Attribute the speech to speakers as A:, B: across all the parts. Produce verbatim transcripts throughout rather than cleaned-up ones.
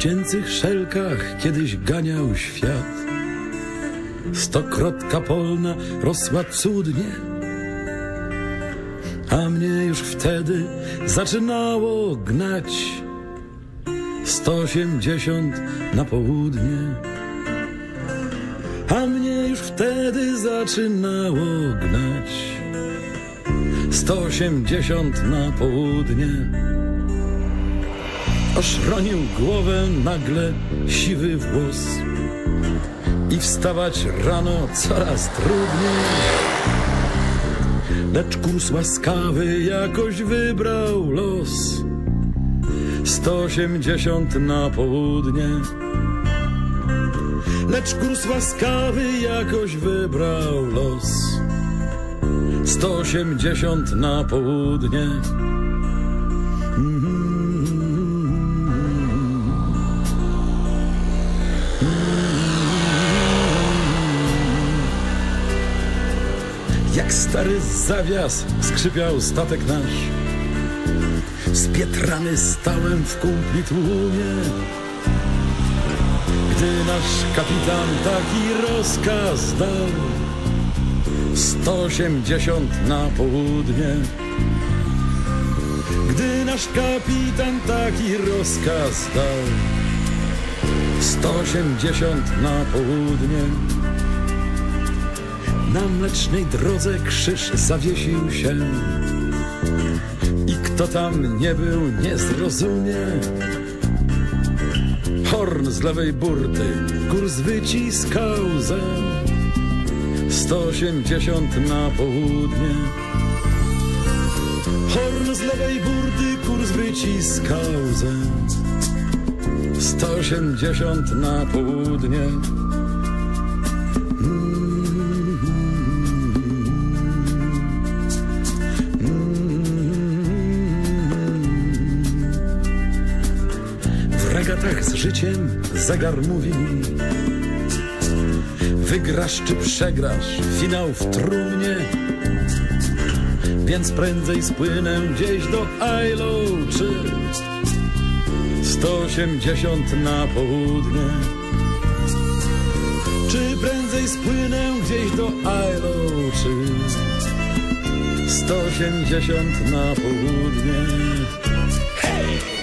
A: dziecięcych szelkach kiedyś ganiał świat. Stokrotka polna rosła cudnie, a mnie już wtedy zaczynało gnać sto osiemdziesiąt na południe. A mnie już wtedy zaczynało gnać sto osiemdziesiąt na południe. Oszronił głowę nagle siwy włos i wstawać rano coraz trudniej. Lecz kurs łaskawy jakoś wybrał los sto osiemdziesiąt na południe. Lecz kurs łaskawy jakoś wybrał los sto osiemdziesiąt na południe. Jak stary zawias skrzypiał statek nasz, spietrany stałem w kumpli tłumie. Gdy nasz kapitan taki rozkaz dał sto osiemdziesiąt na południe. Gdy nasz kapitan taki rozkaz dał sto osiemdziesiąt na południe. Na mlecznej drodze krzyż zawiesił się i kto tam nie był, nie zrozumie. Horn z lewej burty kurs wyciskał ze sto osiemdziesiąt na południe. Horn z lewej burty kurs wyciskał ze sto osiemdziesiąt na południe. W regatach z życiem zegar mówi mi: wygrasz czy przegrasz, finał w trumnie. Więc prędzej spłynę gdzieś do Ailo czy sto osiemdziesiąt na południe. Czy prędzej spłynę gdzieś do Ailo czy sto osiemdziesiąt na południe. Hej!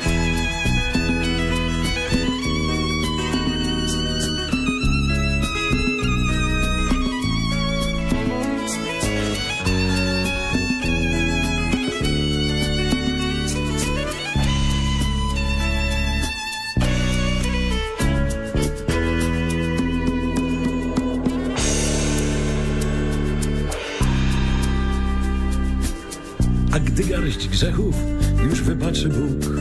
A: A gdy garść grzechów już wybaczy Bóg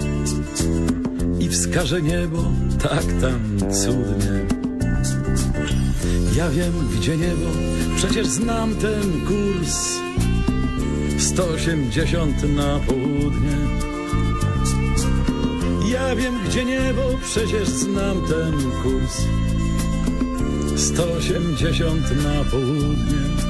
A: i wskaże niebo tak tam cudnie. Ja wiem, gdzie niebo, przecież znam ten kurs sto osiemdziesiąt na południe. Ja wiem, gdzie niebo, przecież znam ten kurs sto osiemdziesiąt na południe.